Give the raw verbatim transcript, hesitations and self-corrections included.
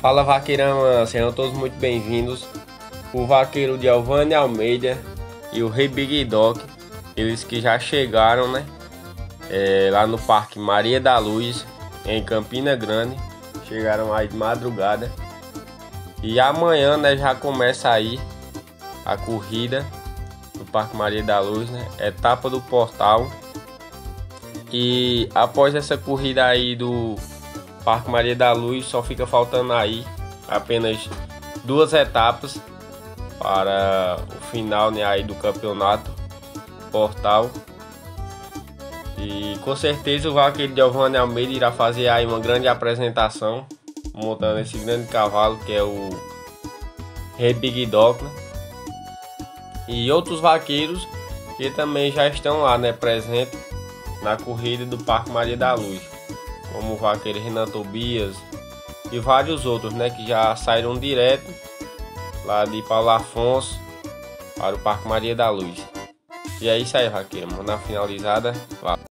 Fala vaqueirão, sejam todos muito bem-vindos. O vaqueiro Giovanni Almeida e o Rei Big Doc, eles que já chegaram, né? É, lá no Parque Maria da Luz, em Campina Grande. Chegaram aí de madrugada. E amanhã, né, já começa aí a corrida do Parque Maria da Luz, né? Etapa do Portal. E após essa corrida aí do Parque Maria da Luz, só fica faltando aí apenas duas etapas para o final, né, aí do campeonato Portal. E com certeza o vaqueiro Giovanni Almeida irá fazer aí uma grande apresentação, montando esse grande cavalo que é o Rei Big Doc, né? E outros vaqueiros que também já estão lá, né, presentes na corrida do Parque Maria da Luz, como o vaqueiro Renan Tobias e vários outros, né, que já saíram direto lá de Paulo Afonso para o Parque Maria da Luz. E é isso aí, vaqueiro, manda a finalizada. Valeu.